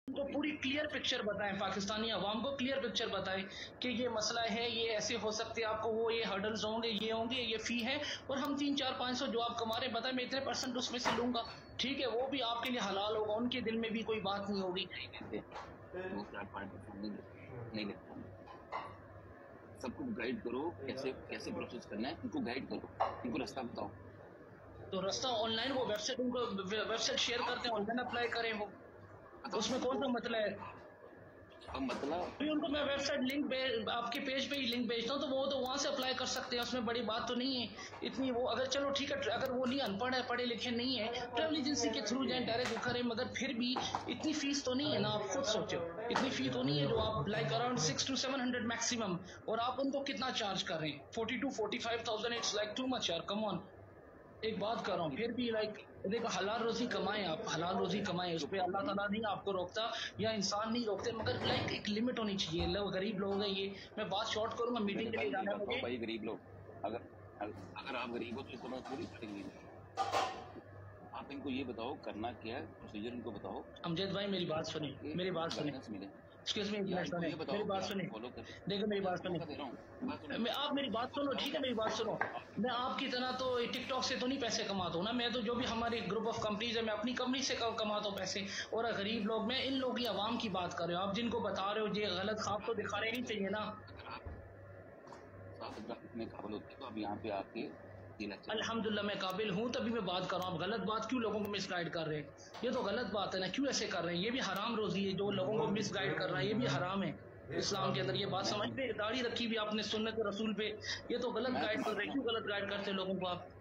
तो पूरी clear picture बताएं, पाकिस्तानी अवाम को क्लियर पिक्चर बताएं कि ये मसला है, ये ऐसे हो सकते हैं, आपको वो ये हर्डल्स होंगे, ये फी है, और हम 300-400-500 जो आप कमा रहे बताएं, मैं इतने परसेंट उसमें से लूंगा, ठीक है, वो भी आपके लिए हलाल होगा, उनके दिल में भी कोई बात नहीं होगी। वो 4-5% नहीं लेता। सबको गाइड करो, कैसे कैसे प्रोसेस करना है, उनको गाइड करो, उनको रास्ता बताओ। तो रास्ता ऑनलाइन, वो वेबसाइट, उनको वेबसाइट शेयर करते हैं, ऑनलाइन अप्लाई करें, वो उसमें कौन सा मतलब है? अब मतलब अभी उनको मैं वेबसाइट लिंक आपके पेज पे ही लिंक भेजता हूँ, तो वो तो वहां से अप्लाई कर सकते हैं, उसमें बड़ी बात तो नहीं है इतनी। वो अगर चलो ठीक है, अगर वो नहीं अनपढ़ है, पढ़े लिखे नहीं है, ट्रैवल एजेंसी के थ्रू जाए, डायरेक्ट करें, मगर फिर भी इतनी फीस तो नहीं है ना, आप खुद सोचो, इतनी फीस तो नहीं है जो आप लाइक अराउंड 600 to 700 मैक्सिमम, और आप उनको कितना चार्ज कर रहे हैं? 40 to 45,000, it's like too much यार, कम ऑन। एक बात कर रहा हूँ, फिर भी लाइक देखो, हलाल रोजी कमाएं, आप हलाल रोजी कमाएं, उस पर अल्लाह ताला नहीं आपको रोकता, या इंसान नहीं रोकते, मगर लाइक एक लिमिट होनी चाहिए। लोग गरीब लोग हैं, ये मैं बात शॉर्ट करूंगा, मीटिंग के लिए जाना है मुझे। भाई गरीब लोग, अगर अगर आप गरीब हो तो इस समय पूरी करेंगे। आप इनको ये बताओ करना क्या है, प्रोसीजर इनको बताओ। अमजद भाई मेरी बात सुने, मेरी बात सुने, एक्सक्यूज मी, मेरी बात सुने, देखो मेरी बात सुने, मैं आप मेरी बात सुनो, ठीक है, मेरी बात सुनो। मैं आपकी तरह तो टिकटॉक से तो नहीं पैसे कमाता हूँ ना, मैं तो जो भी हमारी ग्रुप ऑफ कंपनीज है, मैं अपनी कंपनी से कमाता हूँ पैसे, और गरीब लोग, मैं इन लोगों की आवाम की बात कर रहे हो, आप जिनको बता रहे हो ये गलत ख्वाब तो दिखाने नहीं चाहिए ना। इतने काबिल होते तो अब यहाँ पे आके अल्हम्दुलिल्लाह मैं काबिल हूँ, तभी मैं बात कर रहा हूँ। आप गलत बात क्यों लोगों को मिसगाइड कर रहे हैं? ये तो गलत बात है ना, क्यों ऐसे कर रहे हैं? ये भी हराम रोजी है, जो लोगों को मिसगाइड कर रहा है, ये भी हराम है इस्लाम के अंदर। ये बात समझते हैं? दाढ़ी रखी भी आपने सुन्नत रसूल पे, ये तो गलत गाइड कर रहे हैं। क्यों गलत गाइड करते हैं लोगों को आप?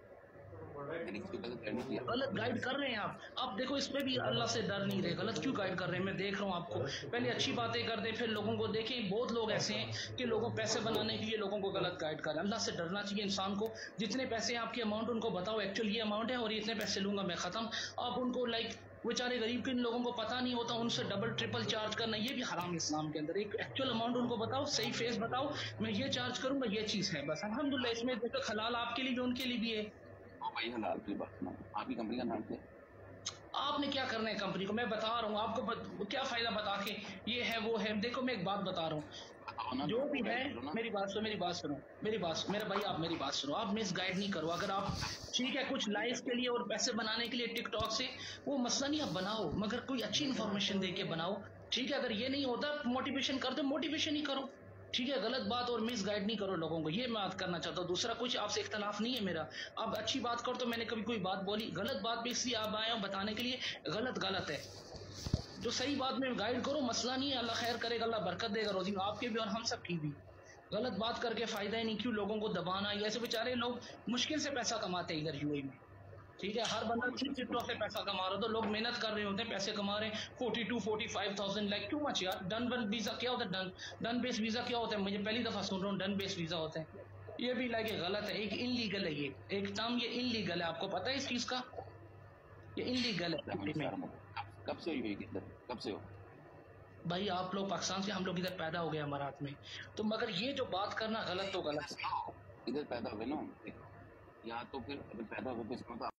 गलत गाइड कर रहे हैं आप देखो, इसमें भी अल्लाह से डर नहीं रहे, गलत क्यों गाइड कर रहे हैं? मैं देख रहा हूँ आपको, पहले अच्छी बातें कर दे, फिर लोगों को देखें। बहुत लोग ऐसे हैं कि लोगों पैसे बनाने के लिए लोगों को गलत गाइड कर रहे हैं। अल्लाह से डरना चाहिए इंसान को। जितने पैसे आपके अमाउंट उनको बताओ, एक्चुअल ये अमाउंट है और इतने पैसे लूंगा मैं, खत्म। आप उनको लाइक बेचारे गरीब के लोगों को पता नहीं होता, उनसे डबल ट्रिपल चार्ज करना, ये भी हराम इस्लाम के अंदर। एक एक्चुअल अमाउंट उनको बताओ, सही फेस बताओ, मैं ये चार्ज करूंगा, ये चीज है बस। अल्हम्दुलिल्लाह इसमें देखो हलाल आपके लिए भी उनके लिए भी है। भाई हलाल की बात सुनो, आपकी कंपनी का नाम क्या है? आपने क्या करना है कंपनी को? मैं बता रहा हूँ आपको, क्या फायदा बता के, ये है वो है। देखो मैं एक बात बता रहा हूँ, जो भी है, मेरी बात सुनो, मेरा भाई, आप मेरी बात सुनो, आप मिस गाइड नहीं करो। अगर आप ठीक है कुछ लाइफ के लिए और पैसे बनाने के लिए टिकटॉक से, वो मसला नहीं, आप बनाओ, मगर कोई अच्छी इन्फॉर्मेशन दे के बनाओ, ठीक है? अगर ये नहीं होता मोटिवेशन कर दो, मोटिवेशन ही करो, ठीक है? गलत बात और मिस गाइड नहीं करो लोगों को, ये मैं बात करना चाहता हूँ। दूसरा कुछ आपसे इख्तलाफ नहीं है मेरा, आप अच्छी बात करो, तो मैंने कभी कोई बात बोली? गलत बात भी इसलिए आप आए हो बताने के लिए, गलत है। जो सही बात में गाइड करो, मसला नहीं है, अल्लाह खैर करेगा, अल्लाह बरकत देगा रोजी में, आपके भी और हम सब की भी। गलत बात करके फायदा ही नहीं, क्यों लोगों को दबाना? ऐसे बेचारे लोग मुश्किल से पैसा कमाते हैं इधर यूएई में, ठीक है? हर बंदा टिकटॉक से पैसा कमा रहा है, तो लोग मेहनत कर रहे होते हैं, पैसे कमा रहे हैं। 42-45,000 लाइक टू मच यार। डन वीजा क्या होता है? डन बेस वीजा क्या होता है? मुझे पहली दफा सुन रहा हूँ डन बेस वीजा होता है। ये भी लाइक गलत है, एक इनलीगल है, ये एक टर्म, ये इनलीगल है। आपको पता है इस चीज का? ये इनलीगल है। कब से हुई? कब से हो भाई आप लोग पाकिस्तान से, हम लोग इधर पैदा हो गए अमारात में, तो मगर ये जो बात करना गलत तो गलत है। इधर पैदा हुए ना, या तो फिर अगर पैदा हुए तो इसका मतलब